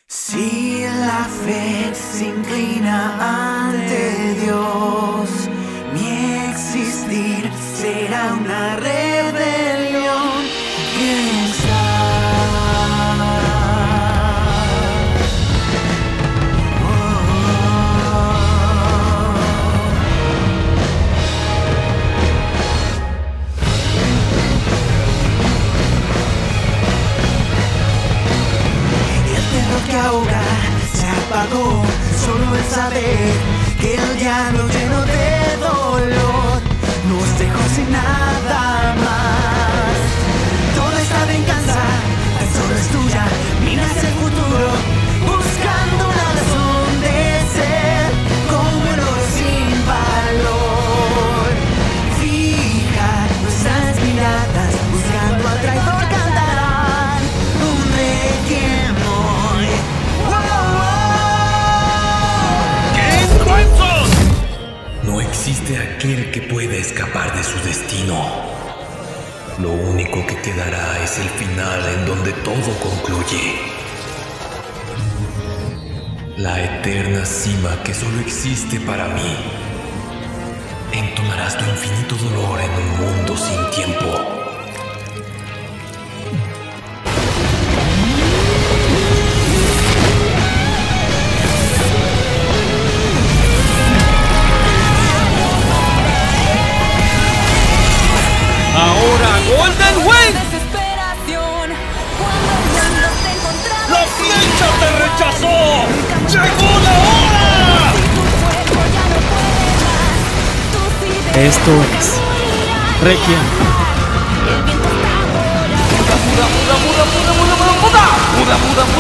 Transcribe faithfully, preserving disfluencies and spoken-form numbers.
Si la fe se inclina ante Dios, mi existir será una rebelión. ¿Quién sabe? Que ahoga se apagó, solo el saber que el diablo lleno de dolor nos dejó sin nada más. Toda esta venganza tan solo es tuya, miras el futuro buscando una razón de ser, como el oro sin valor. Fija nuestras miradas buscando al traidor, cantarán un requiem. No existe aquel que pueda escapar de su destino. Lo único que quedará es el final en donde todo concluye. La eterna cima que solo existe para mí. Entonarás tu infinito dolor en un mundo sin tiempo. Ahora Golden Wind. ¡La flecha te rechazó! ¡Llegó la hora! Esto es Requiem. Muda, muda, muda, muda, muda, muda, muda, muda, muda, muda, muda.